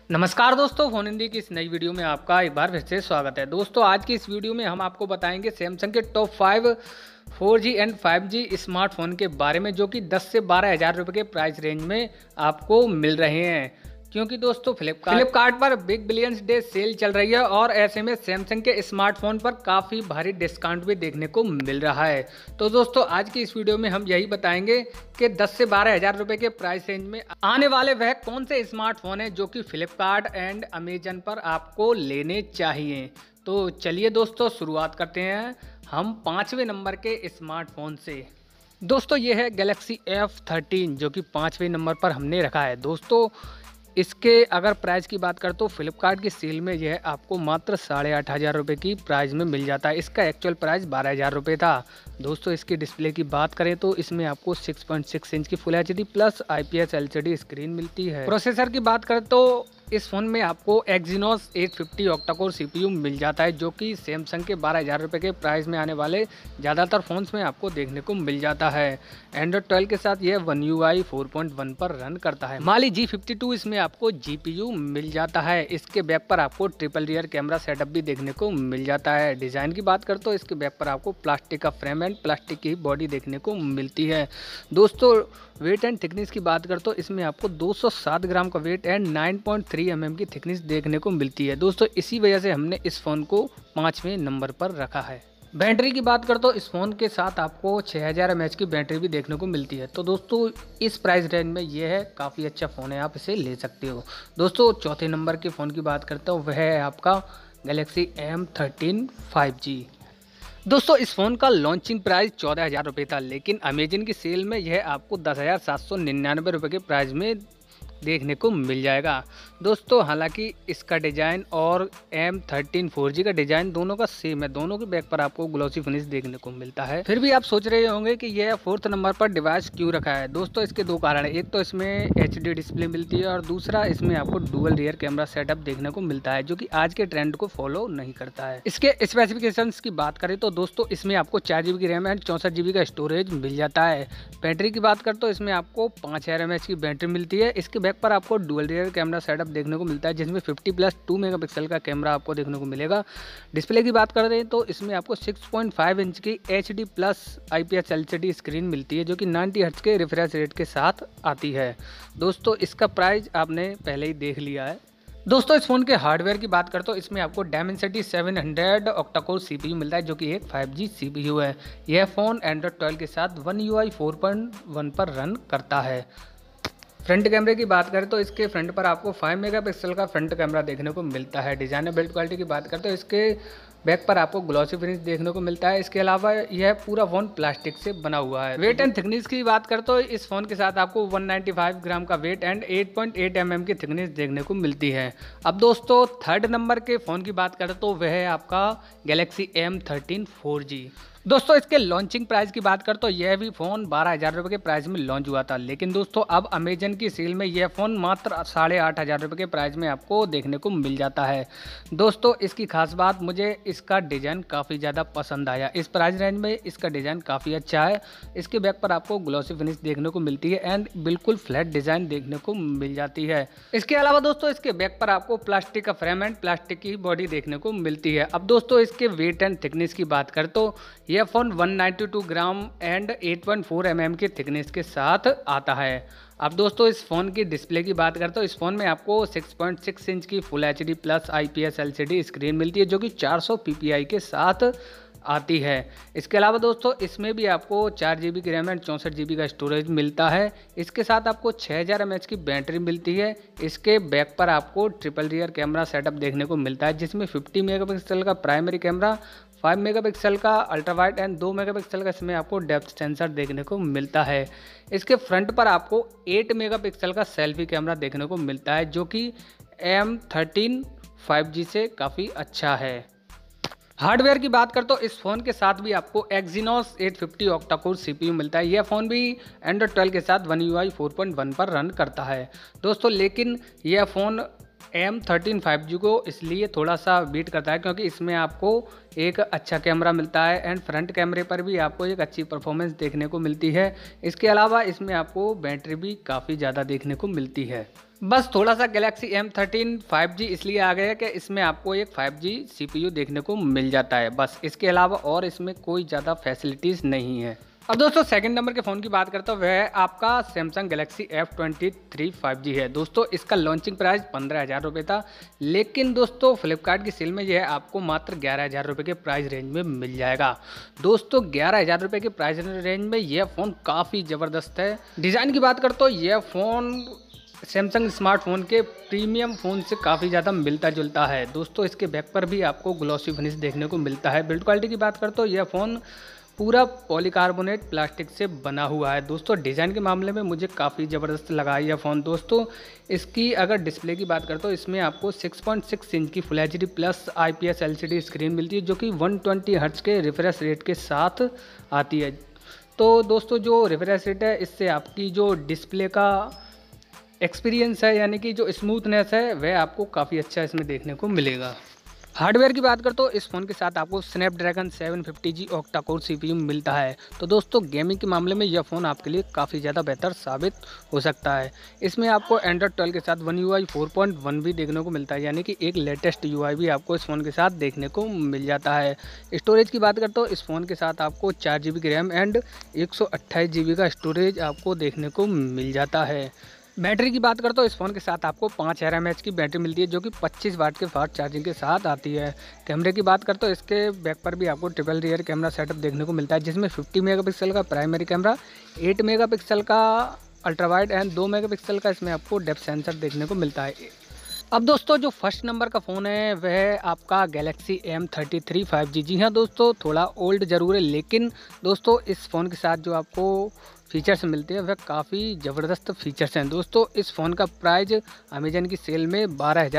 नमस्कार दोस्तों, फ़ोन हिंदी की इस नई वीडियो में आपका एक बार फिर से स्वागत है। दोस्तों आज की इस वीडियो में हम आपको बताएंगे सैमसंग के top 5 4G and 5G smartphone के बारे में, जो कि 10 से 12 हज़ार रुपये के प्राइस रेंज में आपको मिल रहे हैं। क्योंकि दोस्तों फ्लिपकार्ट पर बिग बिलियंस डे सेल चल रही है और ऐसे में सैमसंग के स्मार्टफोन पर काफ़ी भारी डिस्काउंट भी देखने को मिल रहा है। तो दोस्तों आज की इस वीडियो में हम यही बताएंगे कि 10 से 12 हज़ार रुपये के प्राइस रेंज में आने वाले वह कौन से स्मार्टफोन हैं जो कि फ्लिपकार्ट एंड अमेजन पर आपको लेने चाहिए। तो चलिए दोस्तों शुरुआत करते हैं हम 5वें नंबर के स्मार्टफोन से। दोस्तों ये है गैलेक्सी F13 जो कि 5वें नंबर पर हमने रखा है। दोस्तों इसके अगर प्राइस की बात करें तो फ्लिपकार्ट की सेल में यह आपको मात्र 8,500 रुपये की प्राइस में मिल जाता है। इसका एक्चुअल प्राइस 12,000 रुपये था। दोस्तों इसकी डिस्प्ले की बात करें तो इसमें आपको 6.6 इंच की full HD plus IPS LCD screen मिलती है। प्रोसेसर की बात करें तो इस फ़ोन में आपको Exynos 850 ऑक्टा-कोर CPU मिल जाता है, जो कि सैमसंग के 12,000 रुपये के प्राइस में आने वाले ज़्यादातर फ़ोन्स में आपको देखने को मिल जाता है। एंड्रॉइड 12 के साथ यह One UI 4.1 पर रन करता है। Mali G52 इसमें आपको GPU मिल जाता है। इसके बैक पर आपको ट्रिपल रियर कैमरा सेटअप भी देखने को मिल जाता है। डिज़ाइन की बात करें तो इसके बैक पर आपको प्लास्टिक का फ्रेम एंड प्लास्टिक की बॉडी देखने को मिलती है। दोस्तों वेट एंड थिकनेस की बात करें तो इसमें आपको 207 ग्राम का वेट एंड 9.3 mm की थिकनेस देखने को मिलती है। दोस्तों इसी वजह से हमने इस फ़ोन को 5वें नंबर पर रखा है। बैटरी की बात करें तो इस फ़ोन के साथ आपको 6000 mAh की बैटरी भी देखने को मिलती है। तो दोस्तों इस प्राइस रेंज में यह है काफ़ी अच्छा फ़ोन है, आप इसे ले सकते हो। दोस्तों चौथे नंबर के फ़ोन की बात करते हो, वह है आपका गैलेक्सी M13 5G। दोस्तों इस फ़ोन का लॉन्चिंग प्राइस 14,000 रुपये था, लेकिन अमेजन की सेल में यह आपको 10,799 रुपये के प्राइस में देखने को मिल जाएगा। दोस्तों हालांकि इसका डिज़ाइन और M13 4G का डिज़ाइन दोनों का सेम है। दोनों के बैक पर आपको ग्लॉसी फिनिश देखने को मिलता है। फिर भी आप सोच रहे होंगे कि यह 4th नंबर पर डिवाइस क्यों रखा है। दोस्तों इसके दो कारण है, एक तो इसमें HD डिस्प्ले मिलती है और दूसरा इसमें आपको डुअल रियर कैमरा सेटअप देखने को मिलता है, जो कि आज के ट्रेंड को फॉलो नहीं करता है। इसके स्पेसिफिकेशंस की बात करें तो दोस्तों इसमें आपको 4GB की रैम एंड 64GB का स्टोरेज मिल जाता है। बैटरी की बात करें तो इसमें आपको 5000 mAh की बैटरी मिलती है। इसके बैक पर आपको डुअल रियर कैमरा सेटअप देखने को मिलता है, जिसमें 50+2 मेगापिक्सल का कैमरा आपको देखने को मिलेगा। डिस्प्ले की बात कर रहे हैं तो इसमें आपको 6.5 इंच की HD plus IPS LCD screen मिलती है, जो कि 90 हर्ट्ज के रिफ्रेश रेट के साथ आती है। दोस्तों इसका प्राइस आपने पहले ही देख लिया है। दोस्तों इस फ़ोन के हार्डवेयर की बात करते हो, इसमें आपको Dimensity 700 ऑक्टा-कोर CPU मिलता है, जो कि एक 5G CPU है। यह फ़ोन एंड्रॉइड 12 के साथ One UI 4.1 पर रन करता है। फ्रंट कैमरे की बात करें तो इसके फ्रंट पर आपको 5 मेगापिक्सल का फ्रंट कैमरा देखने को मिलता है। डिज़ाइन और बिल्ड क्वालिटी की बात करें तो इसके बैक पर आपको ग्लॉसी फिनिश देखने को मिलता है। इसके अलावा यह पूरा फ़ोन प्लास्टिक से बना हुआ है। वेट एंड थिकनेस की बात करें तो इस फ़ोन के साथ आपको 195 ग्राम का वेट एंड 8.8 mm की थिकनेस देखने को मिलती है। अब दोस्तों 3rd नंबर के फ़ोन की बात करें तो वह है आपका गैलेक्सी M13 4G। दोस्तों इसके लॉन्चिंग प्राइस की बात कर तो यह भी फ़ोन 12,000 रुपये के प्राइस में लॉन्च हुआ था, लेकिन दोस्तों अब अमेजन की सेल में यह फ़ोन मात्र 8,500 रुपये के प्राइस में आपको देखने को मिल जाता है। दोस्तों इसकी खास बात मुझे इसका डिज़ाइन काफ़ी ज़्यादा पसंद आया। इस प्राइस रेंज में इसका डिज़ाइन काफ़ी अच्छा है। इसके बैक पर आपको ग्लॉसी फिनिश देखने को मिलती है एंड बिल्कुल फ्लैट डिज़ाइन देखने को मिल जाती है। इसके अलावा दोस्तों इसके बैक पर आपको प्लास्टिक का फ्रेम एंड प्लास्टिक की बॉडी देखने को मिलती है। अब दोस्तों इसके वेट एंड थिकनेस की बात कर तो यह फ़ोन 192 ग्राम एंड 8.4 mm की थिकनेस के साथ आता है। अब दोस्तों इस फ़ोन की डिस्प्ले की बात करते हो, इस फ़ोन में आपको 6.6 इंच की full HD plus IPS LCD screen मिलती है, जो कि 400 PPI के साथ आती है। इसके अलावा दोस्तों इसमें भी आपको 4GB की रैम एंड 64GB का स्टोरेज मिलता है। इसके साथ आपको 6000 mAh की बैटरी मिलती है। इसके बैक पर आपको ट्रिपल रियर कैमरा सेटअप देखने को मिलता है, जिसमें 50 मेगापिक्सल का प्राइमरी कैमरा, 5 मेगापिक्सल का अल्ट्रा वाइड एंड 2 मेगापिक्सल का इसमें आपको डेप्थ सेंसर देखने को मिलता है। इसके फ्रंट पर आपको 8 मेगापिक्सल का सेल्फी कैमरा देखने को मिलता है, जो कि M13 5G से काफ़ी अच्छा है। हार्डवेयर की बात कर तो इस फ़ोन के साथ भी आपको Exynos 850 ऑक्टा-कोर CPU मिलता है। यह फ़ोन भी एंड्रॉइड 12 के साथ One UI 4.1 पर रन करता है दोस्तों, लेकिन यह फ़ोन M13 5G को इसलिए थोड़ा सा बीट करता है क्योंकि इसमें आपको एक अच्छा कैमरा मिलता है एंड फ्रंट कैमरे पर भी आपको एक अच्छी परफॉर्मेंस देखने को मिलती है। इसके अलावा इसमें आपको बैटरी भी काफ़ी ज़्यादा देखने को मिलती है। बस थोड़ा सा गैलेक्सी M13 5G इसलिए आ गया है कि इसमें आपको एक 5G CPU देखने को मिल जाता है, बस इसके अलावा और इसमें कोई ज़्यादा फैसिलिटीज़ नहीं है। अब दोस्तों सेकंड नंबर के फ़ोन की बात करता हूँ, वह आपका सैमसंग गैलेक्सी F23 5G है। दोस्तों इसका लॉन्चिंग प्राइस 15,000 रुपये था, लेकिन दोस्तों फ्लिपकार्ट की सेल में यह आपको मात्र 11,000 रुपये के प्राइस रेंज में मिल जाएगा। दोस्तों 11,000 रुपये के प्राइस रेंज में यह फ़ोन काफ़ी ज़बरदस्त है। डिज़ाइन की बात करता हूँ, यह फ़ोन सैमसंग स्मार्टफोन के प्रीमियम फ़ोन से काफ़ी ज़्यादा मिलता जुलता है। दोस्तों इसके बैक पर भी आपको ग्लॉसी फिनिश देखने को मिलता है। बिल्ड क्वालिटी की बात करते हो, यह फ़ोन पूरा पॉलीकार्बोनेट प्लास्टिक से बना हुआ है। दोस्तों डिज़ाइन के मामले में मुझे काफ़ी ज़बरदस्त लगा है यह फ़ोन। दोस्तों इसकी अगर डिस्प्ले की बात करते हो, इसमें आपको 6.6 इंच की full HD plus IPS LCD screen मिलती है, जो कि 120 हर्ट्ज़ के रिफ्रेश रेट के साथ आती है। तो दोस्तों जो रिफ्रेश रेट है, इससे आपकी जो डिस्प्ले का एक्सपीरियंस है, यानी कि जो स्मूथनेस है, वह आपको काफ़ी अच्छा इसमें देखने को मिलेगा। हार्डवेयर की बात करते हो, इस फ़ोन के साथ आपको Snapdragon 750G octa core CPU मिलता है। तो दोस्तों गेमिंग के मामले में यह फ़ोन आपके लिए काफ़ी ज़्यादा बेहतर साबित हो सकता है। इसमें आपको एंड्रॉयड 12 के साथ One UI 4.1 भी देखने को मिलता है, यानी कि एक लेटेस्ट UI भी आपको इस फ़ोन के साथ देखने को मिल जाता है। स्टोरेज की बात करते हो, इस फ़ोन के साथ आपको 4 GB की रैम एंड 128 GB का स्टोरेज आपको देखने को मिल जाता है। बैटरी की बात करते हो, इस फ़ोन के साथ आपको 5000 mAh की बैटरी मिलती है, जो कि 25 वाट के फास्ट चार्जिंग के साथ आती है। कैमरे की बात करते हो, इसके बैक पर भी आपको ट्रिपल रियर कैमरा सेटअप देखने को मिलता है, जिसमें 50 मेगापिक्सल का प्राइमरी कैमरा, 8 मेगापिक्सल का अल्ट्रा वाइड एंड 2 मेगापिक्सल का इसमें आपको डेप्थ सेंसर देखने को मिलता है। अब दोस्तों जो फर्स्ट नंबर का फ़ोन है वह आपका गैलेक्सी M33 5G। जी हाँ दोस्तों, थोड़ा ओल्ड ज़रूर है, लेकिन दोस्तों इस फ़ोन के साथ जो आपको फीचर्स मिलते हैं वह काफ़ी ज़बरदस्त फीचर्स हैं। दोस्तों इस फ़ोन का प्राइस अमेजन की सेल में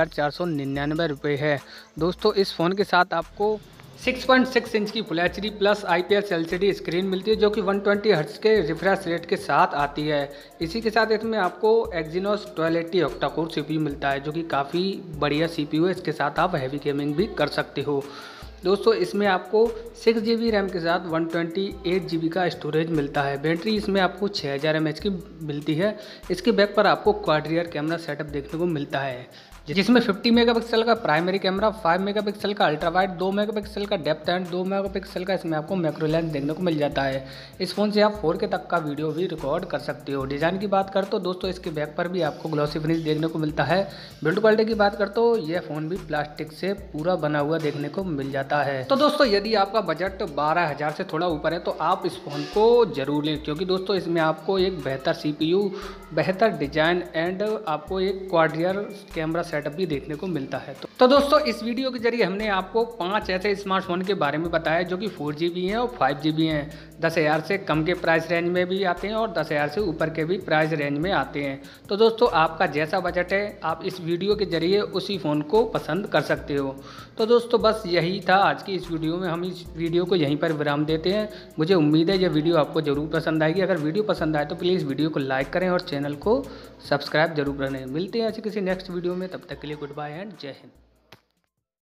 12,499 रुपये है। दोस्तों इस फ़ोन के साथ आपको 6.6 इंच की full HD plus IPS LCD screen मिलती है, जो कि 120 हर्ट्ज़ के रिफ्रेश रेट के साथ आती है। इसी के साथ इसमें आपको Exynos 1280 ऑक्टा कोर CPU मिलता है, जो कि काफ़ी बढ़िया CPU है। इसके साथ आप हैवी गेमिंग भी कर सकते हो। दोस्तों इसमें आपको 6 GB रैम के साथ 128 GB का स्टोरेज मिलता है। बैटरी इसमें आपको 6000 mAh की मिलती है। इसके बैक पर आपको क्वाड रियर कैमरा सेटअप देखने को मिलता है, जिसमें 50 मेगापिक्सल का प्राइमरी कैमरा, 5 मेगापिक्सल का अल्ट्रा वाइड, 2 मेगापिक्सल का डेप्थ एंड 2 मेगापिक्सल का इसमें आपको मैक्रो लेंस देखने को मिल जाता है। इस फ़ोन से आप 4K तक का वीडियो भी रिकॉर्ड कर सकते हो। डिज़ाइन की बात करते हो दोस्तों, इसके बैक पर भी आपको ग्लॉसी फिनिश देखने को मिलता है। बिल्ड क्वालिटी की बात करते हो, यह फ़ोन भी प्लास्टिक से पूरा बना हुआ देखने को मिल जाता है। तो दोस्तों यदि आपका बजट 12,000 से थोड़ा ऊपर है तो आप इस फ़ोन को जरूर लें, क्योंकि दोस्तों इसमें आपको एक बेहतर CPU, बेहतर डिज़ाइन एंड आपको एक क्वाड रियर कैमरा सेटअप भी देखने को मिलता है। तो दोस्तों इस वीडियो के जरिए हमने आपको 5 ऐसे स्मार्टफोन के बारे में बताया जो कि 4G भी हैं और 5G भी हैं। 10,000 से कम के प्राइस रेंज में भी आते हैं और 10,000 से ऊपर के भी प्राइस रेंज में आते हैं। तो दोस्तों आपका जैसा बजट है, आप इस वीडियो के जरिए उसी फ़ोन को पसंद कर सकते हो। तो दोस्तों बस यही था आज की इस वीडियो में। हम इस वीडियो को यहीं पर विराम देते हैं। मुझे उम्मीद है यह वीडियो आपको ज़रूर पसंद आएगी। अगर वीडियो पसंद आए तो प्लीज़ वीडियो को लाइक करें और चैनल को सब्सक्राइब जरूर करें। मिलते हैं ऐसे किसी नेक्स्ट वीडियो में, तब तक के लिए गुड बाय एंड जय हिंद।